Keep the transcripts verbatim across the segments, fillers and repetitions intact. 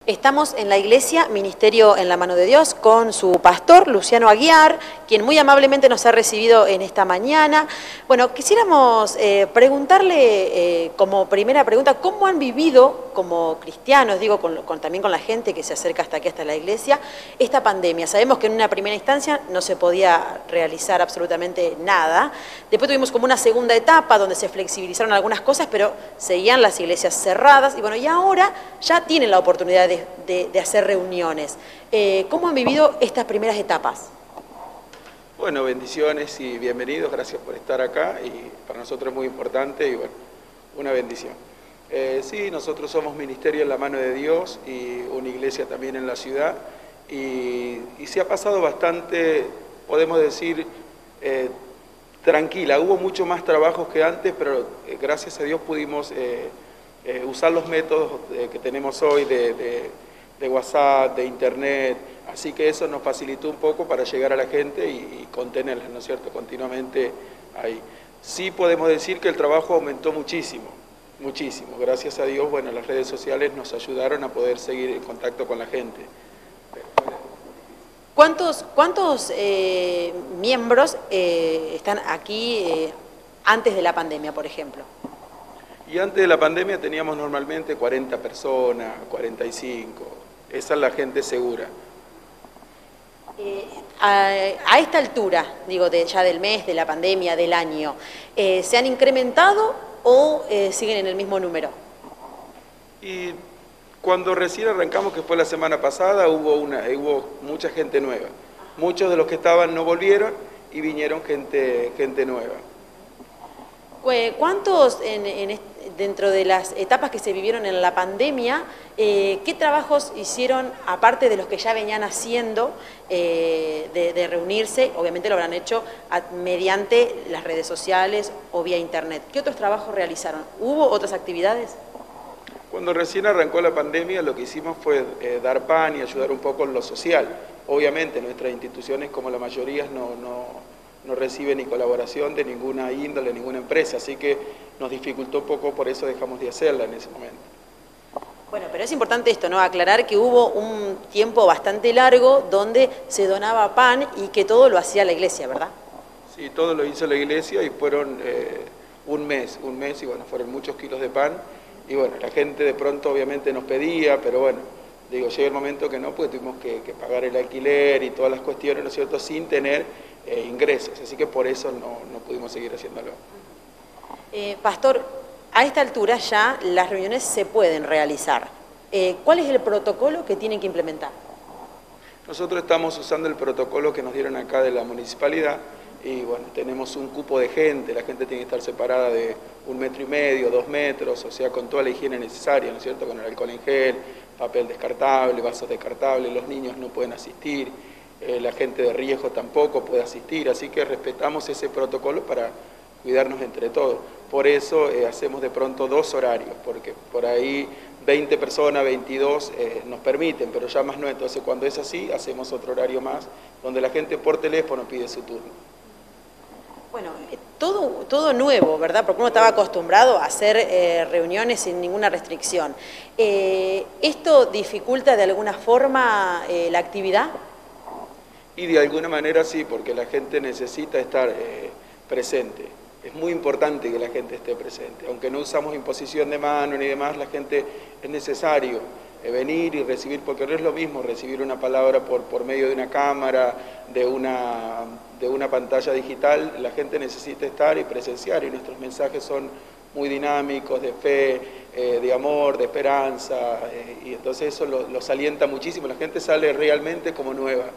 Estamos en la iglesia Ministerio en la Mano de Dios con su pastor Luciano Aguiar, quien muy amablemente nos ha recibido en esta mañana. Bueno, quisiéramos eh, preguntarle eh, como primera pregunta, ¿cómo han vivido como cristianos, digo, con, con, también con la gente que se acerca hasta aquí, hasta la iglesia, esta pandemia? Sabemos que en una primera instancia no se podía realizar absolutamente nada. Después tuvimos como una segunda etapa donde se flexibilizaron algunas cosas, pero seguían las iglesias cerradas. Y bueno, y ahora ya tienen la oportunidad de De, de hacer reuniones. Eh, ¿Cómo han vivido estas primeras etapas? Bueno, bendiciones y bienvenidos, gracias por estar acá y para nosotros es muy importante y bueno, una bendición. Eh, sí, nosotros somos Ministerio en la Mano de Dios y una iglesia también en la ciudad y, y se ha pasado bastante, podemos decir, eh, tranquila. Hubo mucho más trabajos que antes, pero eh, gracias a Dios pudimos eh, eh, usar los métodos eh, que tenemos hoy de, de de WhatsApp, de Internet, así que eso nos facilitó un poco para llegar a la gente y, y contenerla, ¿no es cierto?, continuamente ahí. Sí podemos decir que el trabajo aumentó muchísimo, muchísimo, gracias a Dios, bueno, las redes sociales nos ayudaron a poder seguir en contacto con la gente. ¿Cuántos, cuántos eh, miembros eh, están aquí eh, antes de la pandemia, por ejemplo? Y antes de la pandemia teníamos normalmente cuarenta personas, cuarenta y cinco, esa es la gente segura. Eh, a, a esta altura, digo, de, ya del mes, de la pandemia, del año, eh, ¿se han incrementado o eh, siguen en el mismo número? Y cuando recién arrancamos, que fue la semana pasada, hubo, una, hubo mucha gente nueva. Muchos de los que estaban no volvieron y vinieron gente, gente nueva. ¿Cuántos, en, en, dentro de las etapas que se vivieron en la pandemia, eh, qué trabajos hicieron, aparte de los que ya venían haciendo, eh, de, de reunirse? Obviamente lo habrán hecho a, mediante las redes sociales o vía internet. ¿Qué otros trabajos realizaron? ¿Hubo otras actividades? Cuando recién arrancó la pandemia, lo que hicimos fue eh, dar pan y ayudar un poco en lo social. Obviamente nuestras instituciones, como la mayoría, no... no no recibe ni colaboración de ninguna índole, ninguna empresa, así que nos dificultó un poco, por eso dejamos de hacerla en ese momento. Bueno, pero es importante esto, ¿no? Aclarar que hubo un tiempo bastante largo donde se donaba pan y que todo lo hacía la iglesia, ¿verdad? Sí, todo lo hizo la iglesia y fueron eh, un mes, un mes y bueno, fueron muchos kilos de pan y bueno, la gente de pronto obviamente nos pedía, pero bueno, digo, llega el momento que no, pues tuvimos que, que pagar el alquiler y todas las cuestiones, ¿no es cierto?, sin tener Eh, ingresos, así que por eso no, no pudimos seguir haciéndolo. Eh, Pastor, a esta altura ya las reuniones se pueden realizar. Eh, ¿Cuál es el protocolo que tienen que implementar? Nosotros estamos usando el protocolo que nos dieron acá de la municipalidad y bueno, tenemos un cupo de gente, la gente tiene que estar separada de un metro y medio, dos metros, o sea, con toda la higiene necesaria, ¿no es cierto?, con el alcohol en gel, papel descartable, vasos descartables, los niños no pueden asistir. Eh, la gente de riesgo tampoco puede asistir, así que respetamos ese protocolo para cuidarnos entre todos. Por eso eh, hacemos de pronto dos horarios, porque por ahí veinte personas, veintidós eh, nos permiten, pero ya más no. Entonces cuando es así, hacemos otro horario más, donde la gente por teléfono pide su turno. Bueno, todo, todo nuevo, ¿verdad? Porque uno estaba acostumbrado a hacer eh, reuniones sin ninguna restricción. Eh, ¿Esto dificulta de alguna forma eh, la actividad? Y de alguna manera sí, porque la gente necesita estar eh, presente. Es muy importante que la gente esté presente. Aunque no usamos imposición de mano ni demás, la gente es necesario eh, venir y recibir, porque no es lo mismo recibir una palabra por, por medio de una cámara, de una, de una pantalla digital. La gente necesita estar y presenciar, y nuestros mensajes son muy dinámicos, de fe, eh, de amor, de esperanza, eh, y entonces eso lo, los alienta muchísimo. La gente sale realmente como nueva.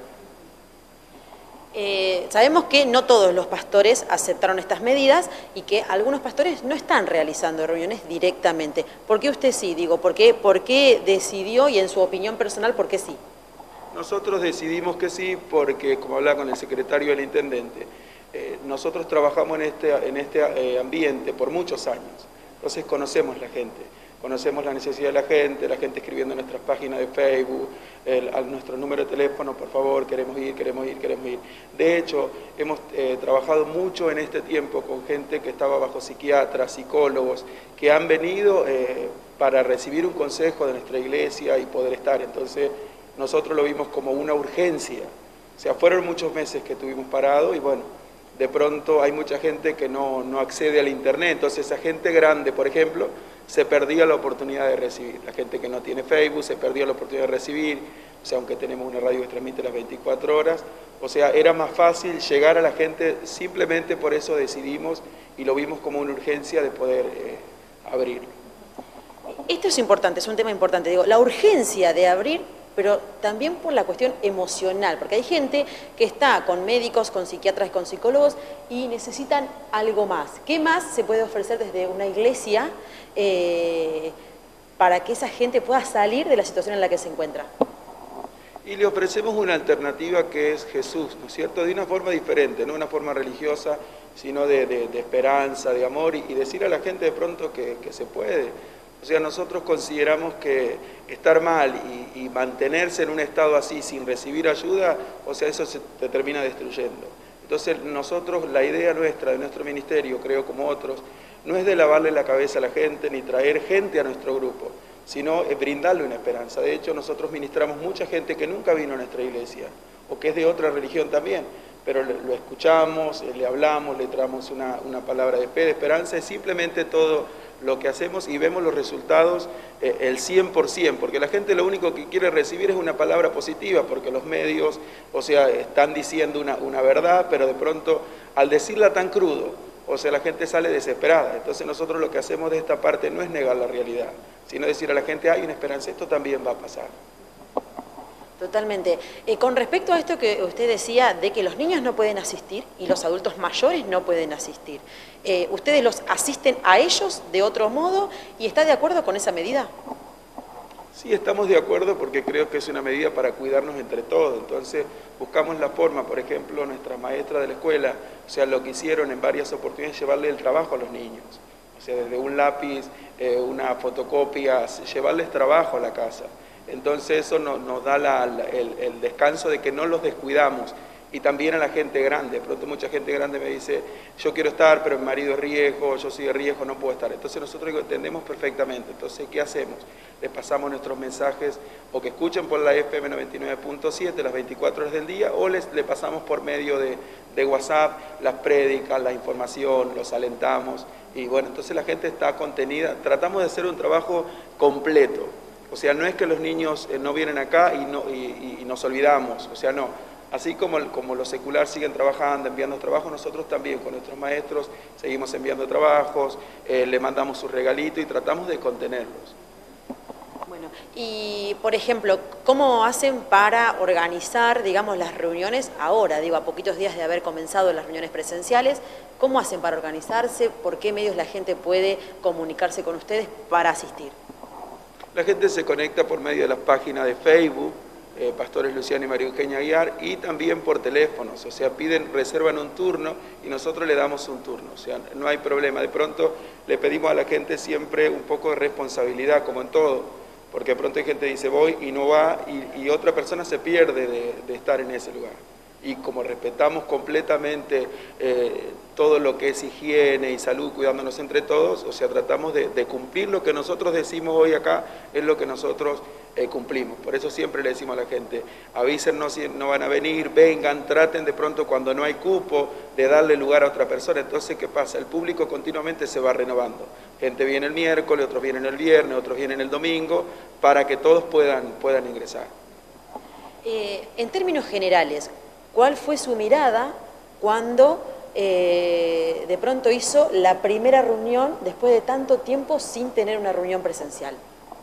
Eh, sabemos que no todos los pastores aceptaron estas medidas y que algunos pastores no están realizando reuniones directamente. ¿Por qué usted sí? Digo, ¿por qué, por qué decidió y en su opinión personal, por qué sí? Nosotros decidimos que sí porque, como hablaba con el secretario del intendente, eh, nosotros trabajamos en este, en este eh, ambiente por muchos años, entonces conocemos la gente. Conocemos la necesidad de la gente, la gente escribiendo en nuestras páginas de Facebook, el, a nuestro número de teléfono, por favor, queremos ir, queremos ir, queremos ir. De hecho, hemos eh, trabajado mucho en este tiempo con gente que estaba bajo psiquiatras, psicólogos, que han venido eh, para recibir un consejo de nuestra iglesia y poder estar. Entonces nosotros lo vimos como una urgencia. O sea, fueron muchos meses que estuvimos parados y bueno, de pronto hay mucha gente que no, no accede al internet, entonces esa gente grande, por ejemplo, se perdía la oportunidad de recibir. La gente que no tiene Facebook se perdía la oportunidad de recibir, o sea, aunque tenemos una radio que transmite las veinticuatro horas, o sea, era más fácil llegar a la gente, simplemente por eso decidimos y lo vimos como una urgencia de poder eh, abrirlo. Esto es importante, es un tema importante, digo, la urgencia de abrir, pero también por la cuestión emocional, porque hay gente que está con médicos, con psiquiatras, con psicólogos y necesitan algo más. ¿Qué más se puede ofrecer desde una iglesia eh, para que esa gente pueda salir de la situación en la que se encuentra? Y le ofrecemos una alternativa que es Jesús, ¿no es cierto? De una forma diferente, no una forma religiosa, sino de, de, de esperanza, de amor, y, y decir a la gente de pronto que, que se puede. O sea, nosotros consideramos que estar mal y, y mantenerse en un estado así sin recibir ayuda, o sea, eso se te termina destruyendo. Entonces nosotros, la idea nuestra, de nuestro ministerio, creo como otros, no es de lavarle la cabeza a la gente ni traer gente a nuestro grupo, sino es brindarle una esperanza. De hecho, nosotros ministramos mucha gente que nunca vino a nuestra iglesia, o que es de otra religión también, pero lo escuchamos, le hablamos, le traemos una, una palabra de fe, de esperanza, es simplemente todo lo que hacemos y vemos los resultados eh, el cien por ciento, porque la gente lo único que quiere recibir es una palabra positiva, porque los medios, o sea, están diciendo una, una verdad, pero de pronto al decirla tan crudo, o sea, la gente sale desesperada. Entonces nosotros lo que hacemos de esta parte no es negar la realidad, sino decir a la gente, hay una esperanza, esto también va a pasar. Totalmente. Eh, con respecto a esto que usted decía de que los niños no pueden asistir y los adultos mayores no pueden asistir, eh, ¿ustedes los asisten a ellos de otro modo y está de acuerdo con esa medida? Sí, estamos de acuerdo porque creo que es una medida para cuidarnos entre todos. Entonces buscamos la forma, por ejemplo, nuestras maestras de la escuela, o sea, lo que hicieron en varias oportunidades, llevarle el trabajo a los niños. O sea, desde un lápiz, eh, una fotocopia, llevarles trabajo a la casa. Entonces eso nos, nos da la, la, el, el descanso de que no los descuidamos. Y también a la gente grande, de pronto mucha gente grande me dice, yo quiero estar, pero mi marido es riesgo, yo soy de riesgo, no puedo estar. Entonces nosotros lo entendemos perfectamente. Entonces, ¿qué hacemos? Les pasamos nuestros mensajes, o que escuchen por la F M noventa y nueve punto siete las veinticuatro horas del día, o les le pasamos por medio de, de WhatsApp las prédicas, la información, los alentamos. Y bueno, entonces la gente está contenida. Tratamos de hacer un trabajo completo. O sea, no es que los niños eh, no vienen acá y, no, y, y nos olvidamos, o sea, no. Así como, como los seculares siguen trabajando, enviando trabajos, nosotros también con nuestros maestros seguimos enviando trabajos, eh, le mandamos su regalito y tratamos de contenerlos. Bueno, y por ejemplo, ¿cómo hacen para organizar, digamos, las reuniones ahora? Digo, a poquitos días de haber comenzado las reuniones presenciales, ¿cómo hacen para organizarse? ¿Por qué medios la gente puede comunicarse con ustedes para asistir? La gente se conecta por medio de las páginas de Facebook, eh, Pastores Luciano y María Eugenia Aguiar, y también por teléfonos, o sea, piden, reservan un turno y nosotros le damos un turno, o sea, no hay problema. De pronto le pedimos a la gente siempre un poco de responsabilidad, como en todo, porque de pronto hay gente que dice voy y no va, y, y otra persona se pierde de, de estar en ese lugar. Y como respetamos completamente eh, todo lo que es higiene y salud, cuidándonos entre todos, o sea, tratamos de, de cumplir lo que nosotros decimos hoy acá, es lo que nosotros eh, cumplimos. Por eso siempre le decimos a la gente, avísennos si no van a venir, vengan, traten de pronto cuando no hay cupo de darle lugar a otra persona. Entonces, ¿qué pasa? El público continuamente se va renovando. Gente viene el miércoles, otros vienen el viernes, otros vienen el domingo, para que todos puedan, puedan ingresar. Eh, en términos generales, ¿cuál fue su mirada cuando eh, de pronto hizo la primera reunión después de tanto tiempo sin tener una reunión presencial?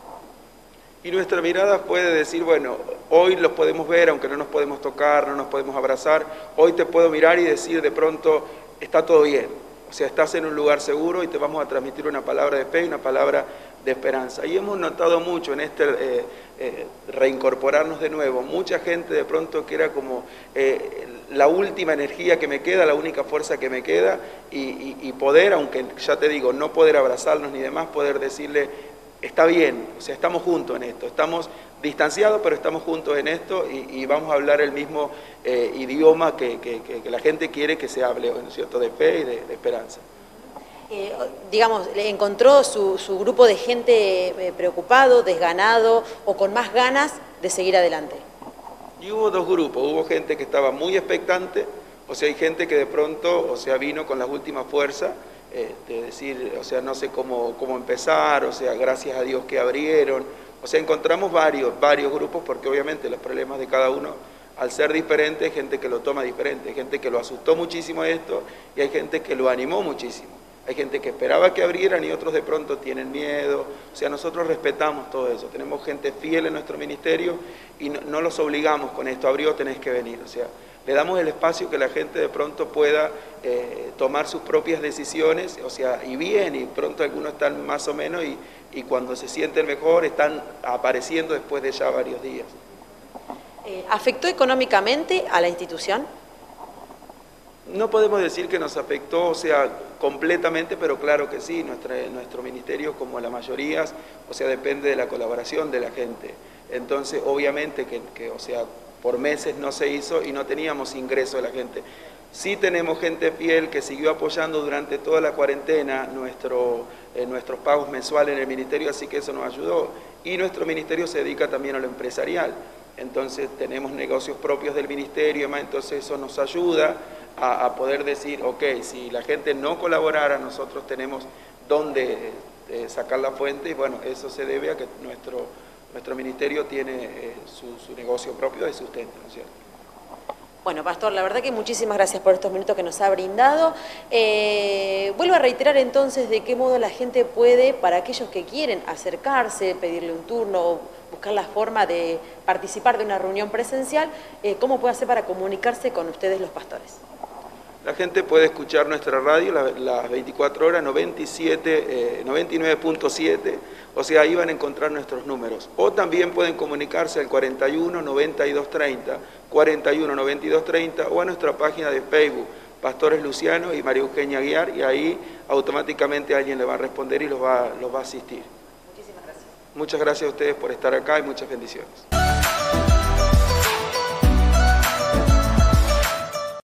Y nuestra mirada puede decir, bueno, hoy los podemos ver, aunque no nos podemos tocar, no nos podemos abrazar, hoy te puedo mirar y decir de pronto, está todo bien. O sea, estás en un lugar seguro y te vamos a transmitir una palabra de fe y una palabra de esperanza. Y hemos notado mucho en este eh, eh, reincorporarnos de nuevo, mucha gente de pronto que era como eh, la última energía que me queda, la única fuerza que me queda, y, y, y poder, aunque ya te digo, no poder abrazarnos ni demás, poder decirle, está bien, o sea, estamos juntos en esto, estamos distanciados, pero estamos juntos en esto y, y vamos a hablar el mismo eh, idioma que, que, que, que la gente quiere que se hable, ¿no es cierto?, de fe y de, de esperanza. Eh, digamos, ¿encontró su, su grupo de gente eh, preocupado, desganado o con más ganas de seguir adelante? Y hubo dos grupos, hubo gente que estaba muy expectante, o sea, hay gente que de pronto, o sea, vino con las últimas fuerzas, eh, de decir, o sea, no sé cómo, cómo empezar, o sea, gracias a Dios que abrieron, o sea, encontramos varios, varios grupos, porque obviamente los problemas de cada uno, al ser diferentes, hay gente que lo toma diferente, hay gente que lo asustó muchísimo esto, y hay gente que lo animó muchísimo. Hay gente que esperaba que abrieran y otros de pronto tienen miedo. O sea, nosotros respetamos todo eso. Tenemos gente fiel en nuestro ministerio y no, no los obligamos con esto. Abrió, tenés que venir. O sea, le damos el espacio que la gente de pronto pueda eh, tomar sus propias decisiones. O sea, y bien, y pronto algunos están más o menos y, y cuando se sienten mejor están apareciendo después de ya varios días. Eh, ¿Afectó económicamente a la institución? No podemos decir que nos afectó, o sea, completamente, pero claro que sí, nuestra, nuestro ministerio, como la mayoría, o sea, depende de la colaboración de la gente. Entonces, obviamente que, que o sea, por meses no se hizo y no teníamos ingreso de la gente. Sí tenemos gente fiel que siguió apoyando durante toda la cuarentena nuestro, eh, nuestros pagos mensuales en el ministerio, así que eso nos ayudó. Y nuestro ministerio se dedica también a lo empresarial. Entonces, tenemos negocios propios del ministerio, entonces eso nos ayuda A, a poder decir, ok, si la gente no colaborara, nosotros tenemos dónde eh, sacar la fuente y bueno, eso se debe a que nuestro, nuestro ministerio tiene eh, su, su negocio propio de sustento, ¿no es cierto? Bueno, Pastor, la verdad que muchísimas gracias por estos minutos que nos ha brindado. Eh, vuelvo a reiterar entonces de qué modo la gente puede, para aquellos que quieren acercarse, pedirle un turno, buscar la forma de participar de una reunión presencial, eh, ¿cómo puede hacer para comunicarse con ustedes los pastores? La gente puede escuchar nuestra radio las la veinticuatro horas, noventa y siete, eh, noventa y nueve punto siete, o sea, ahí van a encontrar nuestros números. O también pueden comunicarse al cuarenta y uno, noventa y dos treinta, cuarenta y uno, noventa y dos treinta, o a nuestra página de Facebook, Pastores Luciano y María Eugenia Aguiar, y ahí automáticamente alguien le va a responder y los va, los va a asistir. Muchísimas gracias. Muchas gracias a ustedes por estar acá y muchas bendiciones.